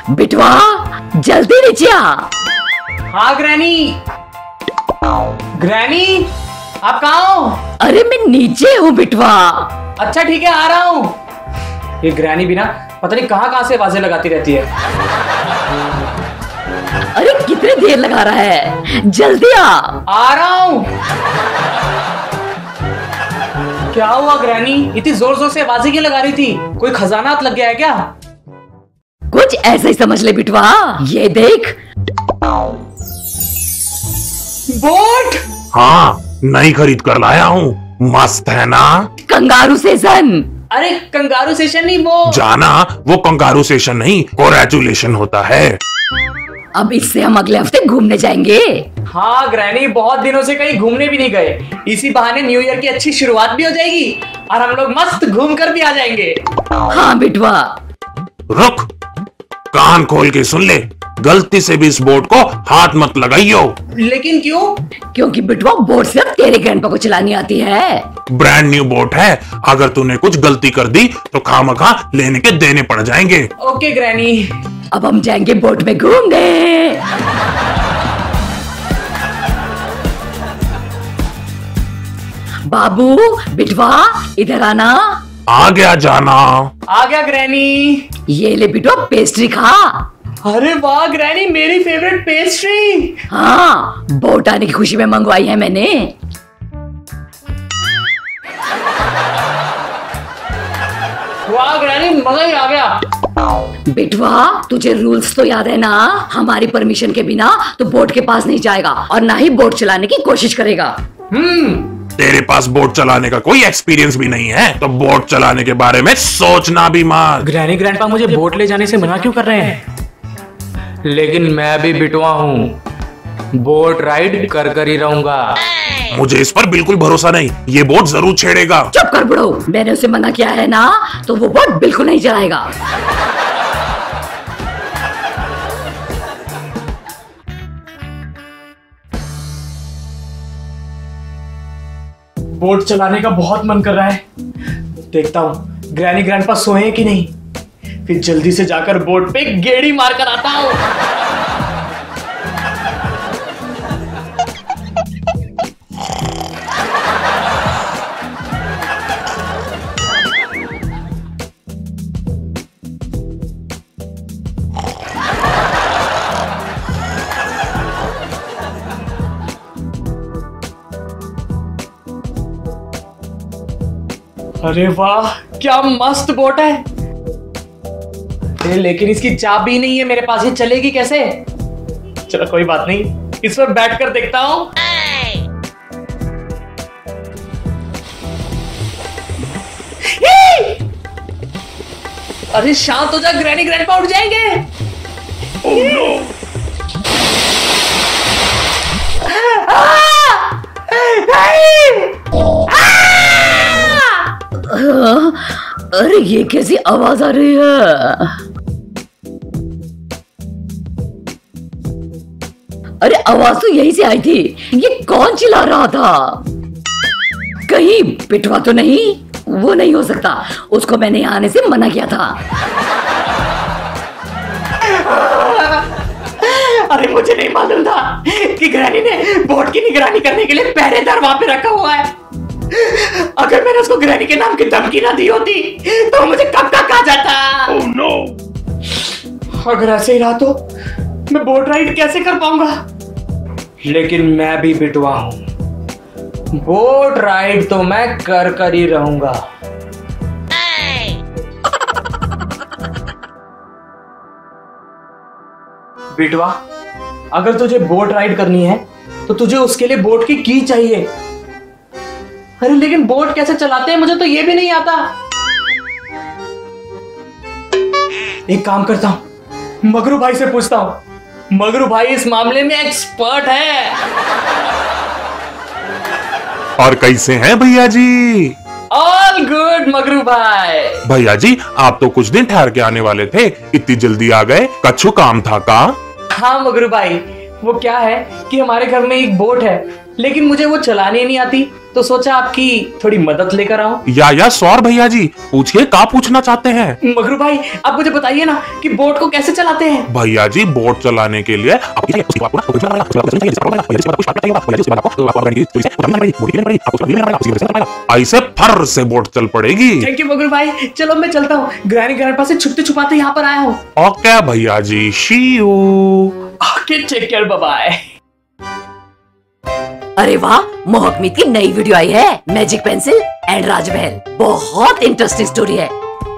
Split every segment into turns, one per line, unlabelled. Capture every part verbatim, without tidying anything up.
बिटवा जल्दी नीचे आ।
हाँ ग्रैनी। ग्रैनी आप कहाँ हो?
अरे मैं नीचे हूँ बिटवा।
अच्छा ठीक है आ रहा हूँ। ये ग्रैनी भी ना पता नहीं कहाँ कहाँ से आवाजें लगाती रहती है।
अरे कितनी देर लगा रहा है, जल्दी आ।
आ रहा हूँ। क्या हुआ ग्रैनी, इतनी जोर जोर से आवाजें क्यों लगा रही थी? कोई खजाना हाथ लग गया है क्या?
कुछ ऐसा ही समझ ले बिटवा। ये देख
बोट।
हाँ नई खरीद कर लाया हूँ, मस्त है ना?
Kangaroo session.
अरे कंगारू सेशन नहीं, वो
जाना वो कंगारू सेशन नहीं, कोंग्रेचुलेशन होता है।
अब इससे हम अगले हफ्ते घूमने जाएंगे।
हाँ ग्रैनी बहुत दिनों से कहीं घूमने भी नहीं गए, इसी बहाने न्यू ईयर की अच्छी शुरुआत भी हो जाएगी और हम लोग मस्त घूम कर भी आ जाएंगे।
हाँ बिटवा।
रुक, कान खोल के सुन ले, गलती से भी इस बोट को हाथ मत लगाइयो।
लेकिन क्यों?
क्योंकि बिटवा बोट सिर्फ तेरे ग्रैंडपा को चलानी आती है।
ब्रांड न्यू बोट है, अगर तूने कुछ गलती कर दी तो खामखा लेने के देने पड़ जाएंगे।
Okay granny.
अब हम जाएंगे बोट में घूमने। बाबू बिटवा इधर आना।
आ गया जाना।
आ गया ग्रैनी।
ये ले बिटवा पेस्ट्री खा।
अरे वाह ग्रैनी, मेरी फेवरेट पेस्ट्री।
हाँ बोट आने की खुशी में मंगवाई है मैंने।
वाह ग्रैनी, मजा ही आ गया।
बिटवा तुझे रूल्स तो याद है ना? हमारी परमिशन के बिना तो बोट के पास नहीं जाएगा और ना ही बोट चलाने की कोशिश करेगा।
हम्म।
तेरे पास बोट चलाने का कोई एक्सपीरियंस भी नहीं है तो बोट चलाने के बारे में सोचना भी मत।
ग्रैनी ग्रैंडपा मुझे बोट ले जाने से मना क्यों कर रहे हैं? लेकिन मैं भी बिटवा हूँ, बोट राइड कर कर ही रहूंगा।
मुझे इस पर बिल्कुल भरोसा नहीं, ये बोट जरूर छेड़ेगा।
चुप कर बुढ़ो, मैंने उसे मना किया है ना, तो वो बोट बिल्कुल नहीं चलाएगा।
बोट चलाने का बहुत मन कर रहा है, देखता हूँ ग्रैनी ग्रैंडपा सोए कि नहीं, फिर जल्दी से जाकर बोट पे गेड़ी मार कर आता हूँ। अरे वाह क्या मस्त बोट है। लेकिन इसकी चाबी नहीं है मेरे पास, ये चलेगी कैसे? चलो कोई बात नहीं, इस पर बैठ कर देखता हूं। अरे शांत हो जा ग्रैनी ग्रैंडपा उठ जाएंगे।
Oh, no.
अरे ये कैसी आवाज आ रही है? अरे आवाज तो यहीं से आई थी, ये कौन चिल्ला रहा था? कहीं बिटवा तो नहीं? वो नहीं हो सकता, उसको मैंने यहाँ आने से मना किया था।
अरे मुझे नहीं मालूम था कि ग्रैनी ने बोट की निगरानी करने के लिए पहरेदार वहां पे रखा हुआ है। अगर मैंने उसको ग्रैनी के नाम की धमकी ना दी होती तो मुझे कब का कहा जाता।
Oh, no.
अगर ऐसे ही रहा तो मैं बोट राइड कैसे कर पाऊंगा? लेकिन मैं भी बिटवा हूं, बोट राइड तो मैं कर कर ही रहूंगा। बिटवा अगर तुझे बोट राइड करनी है तो तुझे उसके लिए बोट की की चाहिए। अरे लेकिन बोट कैसे चलाते हैं मुझे तो ये भी नहीं आता। एक काम करता हूं, मगरू भाई से पूछता हूं। मगरू भाई इस मामले में एक्सपर्ट है।
और कैसे हैं भैया जी?
ऑल गुड मगरू भाई।
भैया जी आप तो कुछ दिन ठहर के आने वाले थे, इतनी जल्दी आ गए, कछु काम था का?
हाँ मगरू भाई, वो क्या है कि हमारे घर में एक बोट है लेकिन मुझे वो चलानी नहीं आती तो सोचा आपकी थोड़ी मदद लेकर आओ।
या या सौर भैया जी, पूछिए क्या पूछना चाहते हैं।
मगरू भाई आप मुझे बताइए ना कि बोट को कैसे चलाते हैं।
भैया जी बोट चलाने के लिए ऐसे फर से बोट चल पड़ेगी।
थैंक यू मगरू भाई, चलो मैं चलता हूँ, ग्रैनी घर पास से छुपते छुपाते यहाँ पर आया हूँ।
ओके भैया जी, see you.
Okay take care, bye bye.
अरे वाह, मोहकमीत की नई वीडियो आई है, मैजिक पेंसिल एंड राजमहल। बहुत इंटरेस्टिंग स्टोरी है।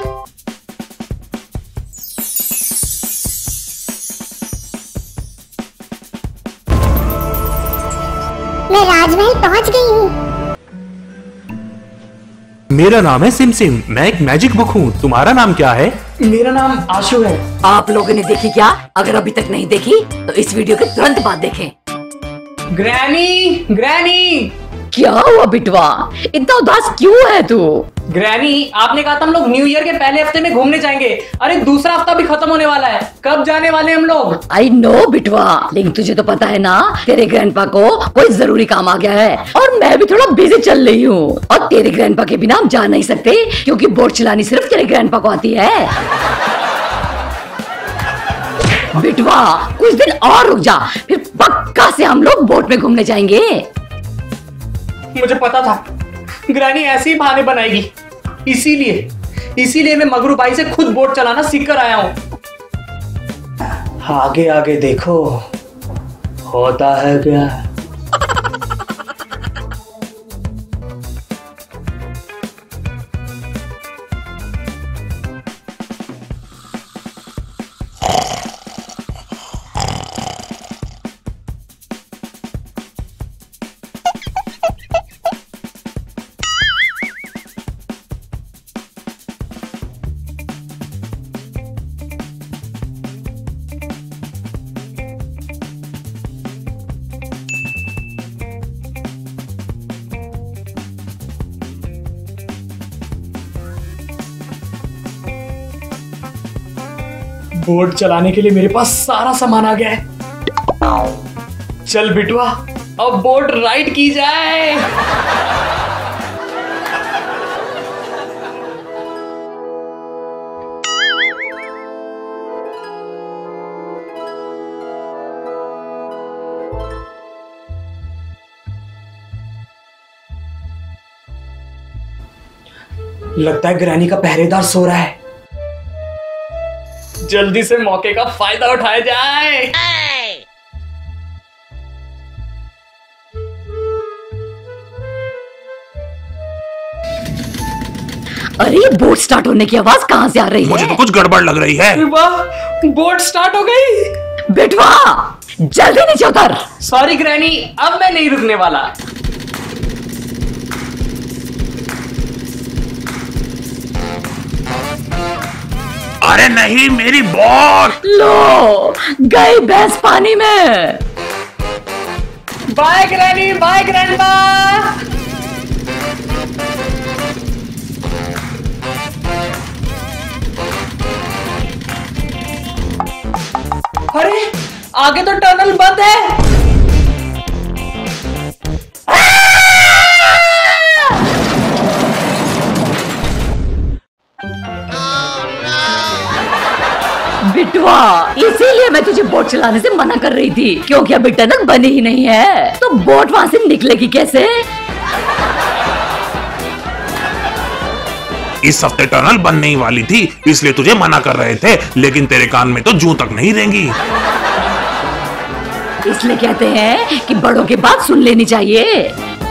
मैं राजमहल पहुंच गई हूँ।
मेरा नाम है सिम सिम, मैं एक मैजिक बुक हूँ। तुम्हारा नाम क्या है?
मेरा नाम आशु है।
आप लोगों ने देखी क्या? अगर अभी तक नहीं देखी तो इस वीडियो के तुरंत बाद देखें।
Granny, granny.
क्या हुआ बिटवा, इतना उदास क्यों है तू?
ग्रैनी, आपने कहा था हम लोग न्यू ईयर के पहले हफ्ते में घूमने जाएंगे। अरे दूसरा हफ्ता भी खत्म होने वाला है, कब जाने वाले हम लोग?
आई नो बिटवा, लेकिन तुझे तो पता है ना, तेरे ग्रैंडपा को कोई जरूरी काम आ गया है और मैं भी थोड़ा बिजी चल रही हूँ। और तेरे ग्रैंडपा के बिना हम जा नहीं सकते, क्योंकि बोट चलानी सिर्फ तेरे ग्रैंडपा को आती है। बिटवा कुछ दिन और रुक जा, फिर पक्का से हम लोग बोट में घूमने जाएंगे।
मुझे पता था ग्रैनी ऐसे ही बहाने बनाएगी, इसीलिए इसीलिए मैं मगरू भाई से खुद बोट चलाना सीख कर आया हूं। आगे आगे देखो होता है क्या। बोट चलाने के लिए मेरे पास सारा सामान आ गया है। चल बिटवा, अब बोट राइड की जाए। लगता है ग्रैनी का पहरेदार सो रहा है, जल्दी से मौके का फायदा उठाया जाए।
अरे ये बोट स्टार्ट होने की आवाज कहाँ से आ रही है?
मुझे तो कुछ गड़बड़ लग रही है।
वाह, बोट स्टार्ट हो गई।
बेटवा जल्दी नीचे उतर।
सॉरी ग्रैनी, अब मैं नहीं रुकने वाला।
अरे नहीं, मेरी बोट।
लो गई भैंस पानी में।
Bye granny, bye grandpa. अरे आगे तो टनल बंद है।
बिटवा इसीलिए मैं तुझे बोट चलाने से मना कर रही थी, क्योंकि अभी टनल बनी ही नहीं है, तो बोट वहां से निकलेगी कैसे?
इस हफ्ते टनल बनने ही वाली थी, इसलिए तुझे मना कर रहे थे, लेकिन तेरे कान में तो जूं तक नहीं रहेंगी।
इसलिए कहते हैं कि बड़ों की बात सुन लेनी चाहिए।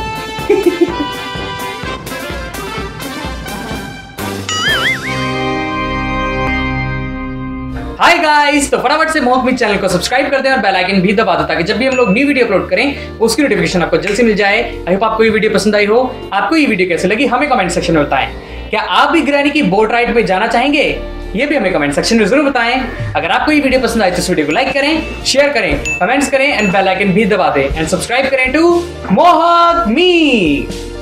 हाय गाइस, तो फटाफट से मोहकमीत चैनल को सब्सक्राइब कर दें और बेल आइकन भी दबा दो, ताकि जब भी हम लोग न्यू वीडियो अपलोड करें उसकी नोटिफिकेशन आपको जल्द से मिल जाए। आई होप आपको ये वीडियो पसंद आई हो। आपको ये वीडियो कैसे लगी हमें कमेंट सेक्शन में बताएं। क्या आप भी ग्रैनी की बोट राइड में जाना चाहेंगे? ये भी हमें कमेंट सेक्शन में जरूर बताएं। अगर आपको ये वीडियो पसंद आए तो इस वीडियो को लाइक करें, शेयर करें, कमेंट्स करें एंड बेल आइकन भी दबा दें एंड सब्सक्राइब करें टू मोहकमीत।